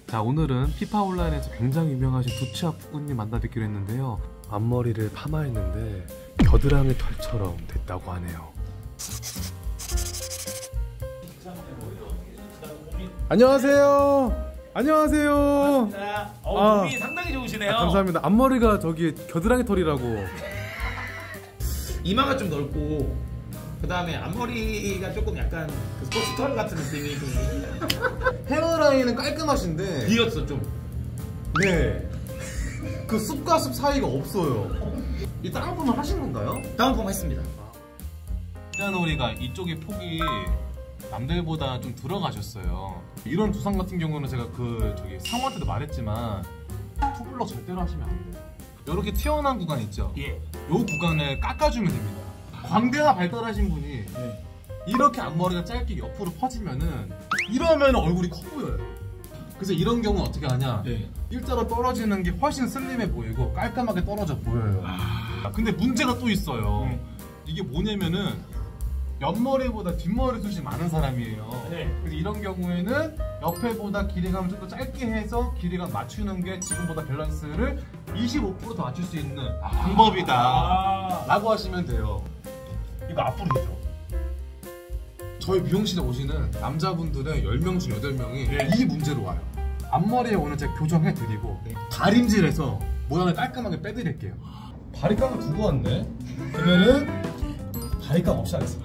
자, 오늘은 피파 온라인에서 굉장히 유명하신 두치아 푸꾸님 만나뵙기로 했는데요. 앞머리를 파마했는데 겨드랑이 털처럼 됐다고 하네요. 안녕하세요. 안녕하세요. 몸이 상당히 좋으시네요. 감사합니다. 앞머리가 저기 겨드랑이 털이라고. 이마가 좀 넓고 그 다음에 앞머리가 조금 약간 그 스포츠 털 같은 느낌이 좀 헤어라인은 깔끔하신데 비었어 좀. 네. 그 숲과 숲 사이가 없어요. 이 다운펌을 하신 건가요? 다운펌 했습니다. 피아노리가 이쪽의 폭이 남들보다 좀 들어가셨어요. 이런 두상 같은 경우는 제가 저기 상무한테도 말했지만 투블럭 절대로 하시면 안 돼요. 이렇게 튀어나온 구간 있죠? 예. 이 구간을 깎아주면 됩니다. 광대가 발달하신 분이 이렇게 앞머리가 짧게 옆으로 퍼지면은 이러면 얼굴이 커 보여요. 그래서 이런 경우는 어떻게 하냐? 일자로 떨어지는 게 훨씬 슬림해 보이고 깔끔하게 떨어져 보여요. 근데 문제가 또 있어요. 이게 뭐냐면은 옆머리보다 뒷머리 숱이 많은 사람이에요. 그래서 이런 경우에는 옆에보다 길이감을 좀 더 짧게 해서 길이감 맞추는 게 지금보다 밸런스를 25%더 맞출 수 있는 방법이다 라고 하시면 돼요. 이거 앞으로 되죠. 저희 미용실에 오시는 남자분들의 10명 중 8명이 이 문제로 와요. 앞머리에 오늘 제가 교정해드리고 다림질해서 모양을 깔끔하게 빼드릴게요. 바리깡을 두고 왔네. 그러면은 바리깡 없이 하겠습니다.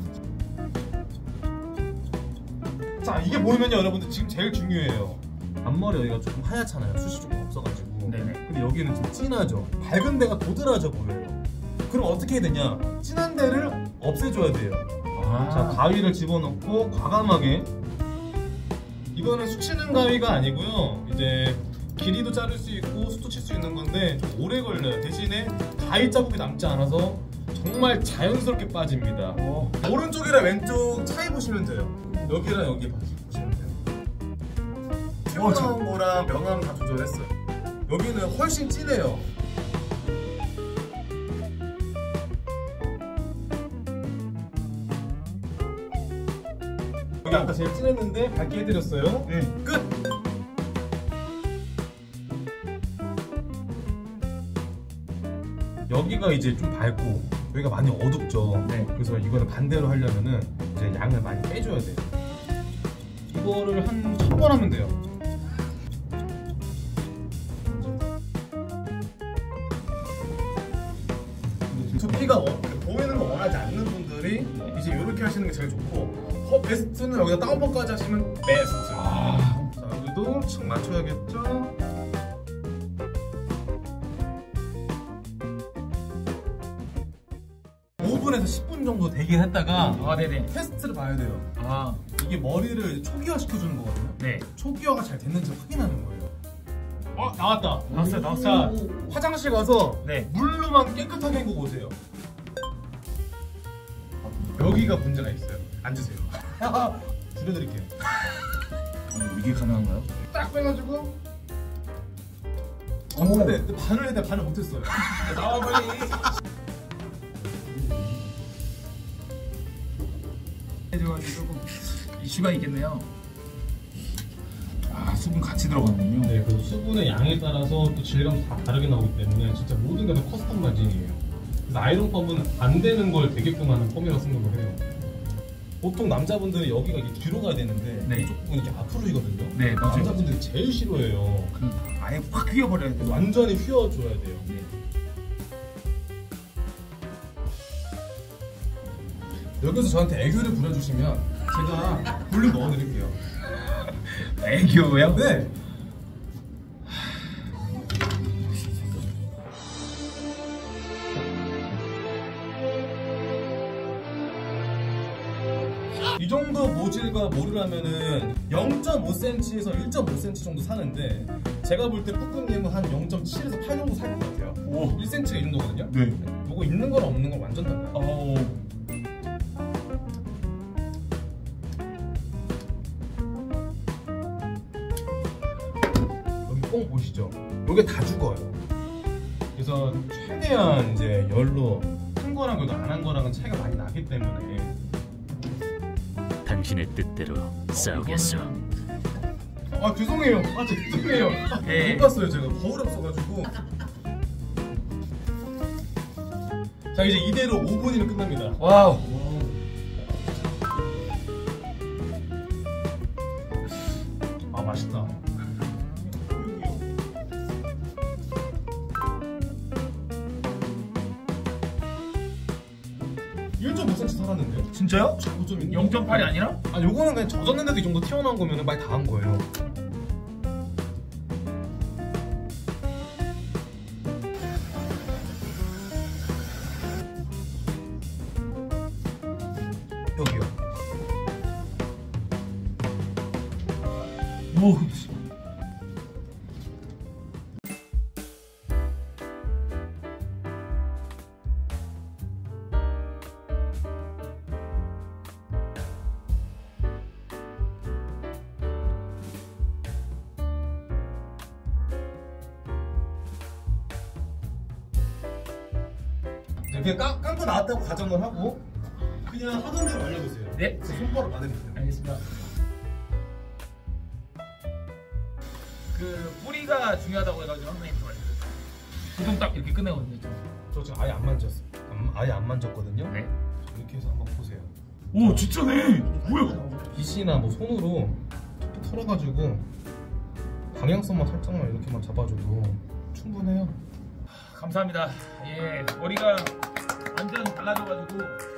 자, 이게 보이면요 여러분들 지금 제일 중요해요. 앞머리 여기가 조금 하얗잖아요. 숱이 조금 없어가지고. 근데 여기는 좀 진하죠. 밝은 데가 도드라져 보여요. 그럼 어떻게 해야 되냐? 진한 데를 없애줘야 돼요. 자, 가위를 집어넣고 과감하게. 이거는 수치는 가위가 아니고요. 이제 길이도 자를 수 있고 숱도 칠 수 있는 건데 좀 오래 걸려요. 대신에 가위 자국이 남지 않아서 정말 자연스럽게 빠집니다. 오른쪽이랑 왼쪽 차이 보시면 돼요. 여기랑 여기 보시면 돼요. 튀어나온 거랑 명암 다 조절했어요. 여기는 훨씬 진해요. 여기 아까 제일 진했는데 밝게 해드렸어요. 끝! 여기가 이제 좀 밝고 여기가 많이 어둡죠. 그래서 이거는 반대로 하려면은 이제 양을 많이 빼줘야 돼요. 이거를 한 1000번 하면 돼요. 두피가 보이는 거 원하지 않는 분들이 이제 이렇게 하시는 게 제일 좋고, 베스트는 여기다 다운펌까지 하시면 베스트. 자, 여기도 척 맞춰야겠죠. 5분에서 10분 정도 대기를 했다가 테스트를 봐야 돼요. 이게 머리를 초기화 시켜주는 거거든요. 초기화가 잘 됐는지 확인하는 거예요. 나왔다. 나왔어. 화장실 가서 물로만 깨끗하게 헹구고 오세요. 여기가 문제가 있어요. 앉으세요. 줄여드릴게요. 이게 가능한가요? 딱 빼가지고. 근데 반을 했는데 반을 못했어요. 나와 빨리. 해줘가지고 조금 이슈가 있겠네요. 수분 같이 들어가는군요. 네, 그래서 수분의 양에 따라서 또 질감도 다 다르게 나오기 때문에 진짜 모든 게 다 커스텀 마진이에요. 그래서 아이롱펌은 안 되는 걸 되게끔 하는 펌이라고 생각을 해요. 보통 남자분들은 여기가 이게 뒤로 가야 되는데 이쪽 부분이 이렇게 앞으로 휘거든요. 맞아요. 남자분들이 제일 싫어해요. 아예 확 휘어버려야 돼요. 완전히 휘어줘야 돼요. 여기서 저한테 애교를 부려주시면 제가 볼륨 넣어드릴게요. 애교요? 네. 이 정도 모질과 모르라면은 0.5cm에서 1.5cm 정도 사는데, 제가 볼 때 푸꾸님은 한 0.7에서 8 정도 살 것 같아요. 1cm가 이 정도거든요. 뭐고 있는 건 없는 건 완전 달라요. 여기 뽕 보시죠? 요게 다 죽어요. 그래서 최대한 이제 열로 한 거랑 그래도 안 한 거랑은 차이가 많이 나기 때문에 당신의 뜻대로 싸우겠소. 아 죄송해요. 죄송해요. 못 봤어요 제가 거울 없어가지고. 자 이제 이대로 5분이면 끝납니다. 와우. 아 맛있다. 1.5cm 살았는데요? 진짜요? 0.8이 아니라? 아 요거는 그냥 젖었는데도 이 정도 튀어나온 거면 많이 다 한 거예요. 여기요. 오. 그냥 깡고 나왔다고 가정을 하고 그냥 하던 대로 알려주세요. 네. 손바로 받아주세요. 알겠습니다. 그 뿌리가 중요하다고 해가지고 항상 이렇게 말해요. 구동 딱 이렇게 끝내거든요. 저 지금 아예 안 만졌어요. 아예 안 만졌거든요. 네. 이렇게 해서 한번 보세요. 오 진짜네. 뭐야? 빗이나 뭐 손으로 툭툭 털어가지고 방향성만 살짝만 이렇게만 잡아줘도 충분해요. 감사합니다. 예, 머리가 완전 달라져가지고